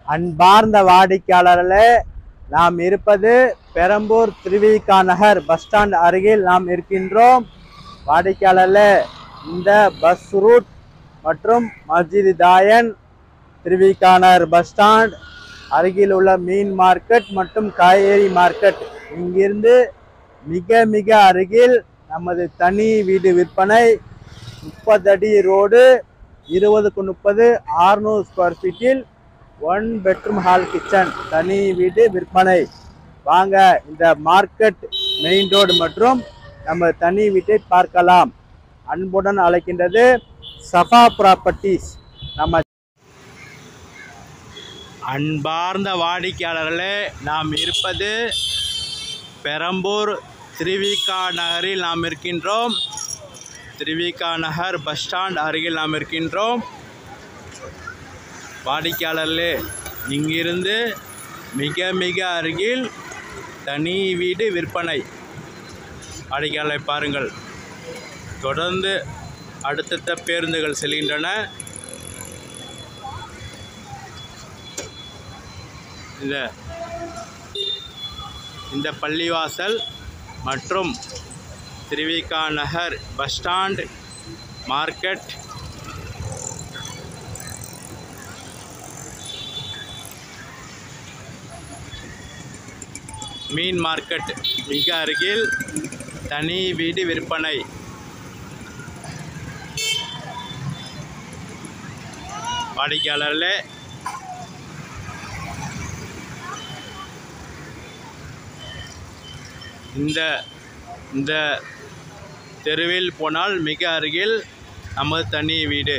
அன்பார்ந்த வாடிக்கையாளர்களே, நாம் இருப்பது பெரம்பூர் திருவிக நகர் பஸ் ஸ்டாண்ட் அருகில் நாம் இருக்கின்றோம். வாடிக்கையாளர்களே, இந்த பஸ் ரூட் மற்றும் மஸ்ஜித் தாயன், திருவிக நகர் பஸ் ஸ்டாண்ட் அருகில் உள்ள மீன் மார்க்கெட் மற்றும் காய்கறி மார்க்கெட், இங்கிருந்து மிக மிக அருகில் நமது தனி வீடு விற்பனை. 30 அடி ரோடு, 20x30, 600 ஸ்கொயர் ஃபீட்டில் 1 பெட்ரூம் ஹால் கிச்சன் தனி வீடு விற்பனை. வாங்க இந்த மார்க்கெட் மெயின் ரோடு மற்றும் நம்ம தனி வீட்டை பார்க்கலாம். அன்புடன் அழைக்கின்றது சஃபா ப்ராப்பர்ட்டிஸ். நம்ம அன்பார்ந்த வாடிக்கையாளர்களே, நாம் இருப்பது பெரம்பூர் திருவிக நகரில் நாம் இருக்கின்றோம். திருவிக நகர் பஸ் ஸ்டாண்ட் அருகில் நாம் இருக்கின்றோம். வாடிக்கையாளர்களே, இங்கிருந்து மிக மிக அருகில் தனி வீடு விற்பனை. வாடிக்கையாளரை பாருங்கள், தொடர்ந்து அடுத்தடுத்த பேருந்துகள் செல்கின்றன. இந்த பள்ளிவாசல் மற்றும் Thiruvika Nagar bus stand market, மீன் மார்க்கெட் மிக அருகில் தனி வீடு விற்பனை. வாடிக்கையாளர்களே, இந்த தெருவில் போனால் மிக அருகில் நமது தனி வீடு.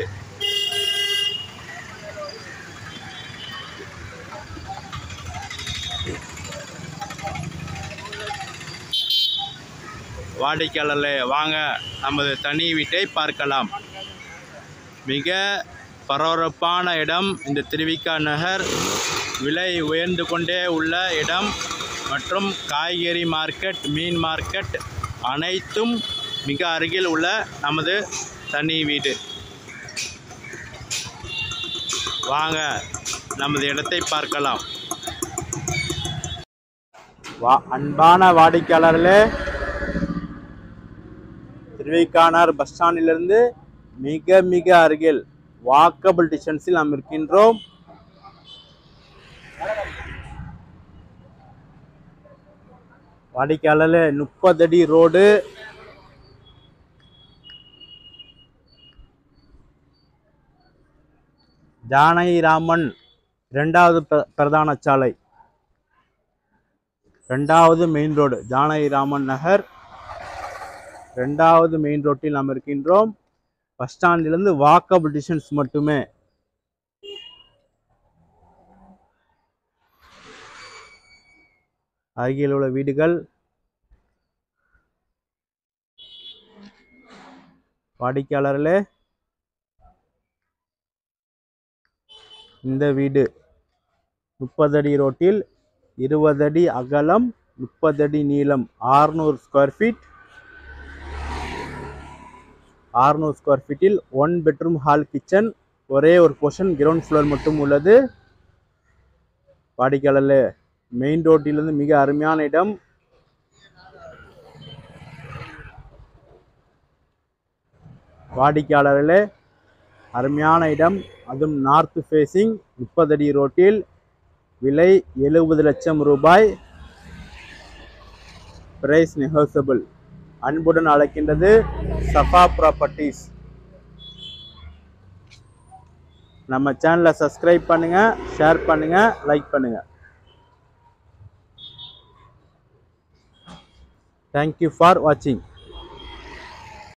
வாடிக்கையாளர்களே, வாங்க நமது தனி வீட்டை பார்க்கலாம். மிக பரபரப்பான இடம் இந்த திருவிக நகர். விலை உயர்ந்து கொண்டே உள்ள இடம் மற்றும் காய்கறி மார்க்கெட், மீன் மார்க்கெட் அனைத்தும் மிக அருகில் உள்ள நமது தனி வீடு. வாங்க நமது இடத்தை பார்க்கலாம். அன்பான வாடிக்கையாளர்களே, திருவிக நகர் பஸ் ஸ்டாண்டிலிருந்து மிக மிக அருகில் வாக்கபிள் டிஸ்டன்ஸில் நாம் இருக்கின்றோம். வாடிக்கையாளர்களே, 30 அடி ரோடு, ஜானகிராமன் 2வது பிரதான சாலை, 2வது மெயின் ரோடு, ஜானகிராமன் நகர் 2வது மெயின் ரோட்டில் நாம் இருக்கின்றோம். பஸ் ஸ்டாண்டிலிருந்து வாக்கபிள் டிஸ்டன்ஸ் மட்டுமே. அருகில் உள்ள வீடுகள். வாடிக்கையாளர்களே, இந்த வீடு 30 அடி ரோட்டில் 20 அடி அகலம், 30 அடி நீளம், 600 ஸ்கொயர் ஃபீட். 600 ஸ்கொயர் ஃபீட்டில் 1 பெட்ரூம் ஹால் கிச்சன், ஒரே ஒரு போர்ஷன் கிரவுண்ட் ஃப்ளோர் மட்டும் உள்ளது. வாடிக்கையாளர்களே, மெயின் ரோட்டிலிருந்து மிக அருமையான இடம். வாடிக்கையாளர்களே, அருமையான இடம், அதுவும் நார்த் ஃபேஸிங், 30 அடி ரோட்டில். விலை 70 லட்சம் ரூபாய். Price negotiable. அன்புடன் அழைக்கின்றது சஃபா ப்ராப்பர்ட்டிஸ். நம்ம சேனலை சப்ஸ்கிரைப் பண்ணுங்க, ஷேர் பண்ணுங்க, லைக் பண்ணுங்க. Thank you for watching.